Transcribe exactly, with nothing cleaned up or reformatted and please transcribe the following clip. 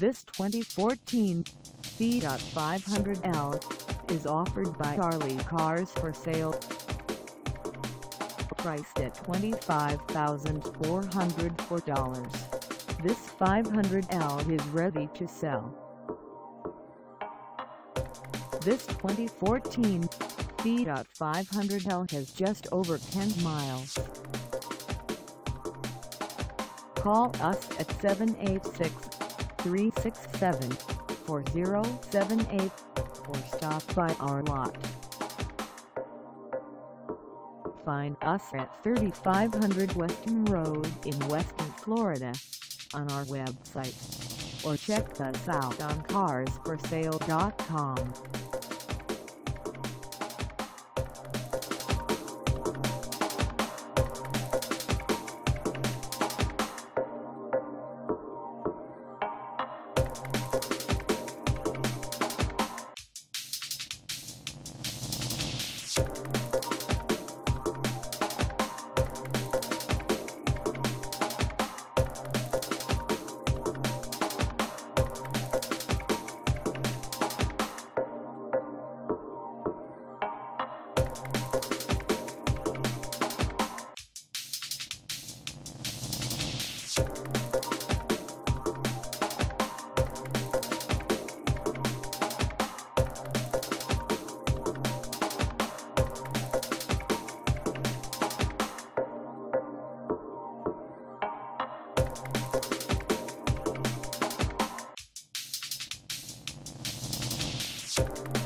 This twenty fourteen Fiat five hundred L is offered by Charlie Cars for Sale. Priced at twenty-five thousand four hundred four dollars, this five hundred L is ready to sell. This twenty fourteen Fiat five hundred L has just over ten miles. Call us at seven eight six, three six seven, four zero seven eight or stop by our lot. Find us at thirty-five hundred Weston Road in Weston, Florida on our website, or check us out on cars for sale dot com. You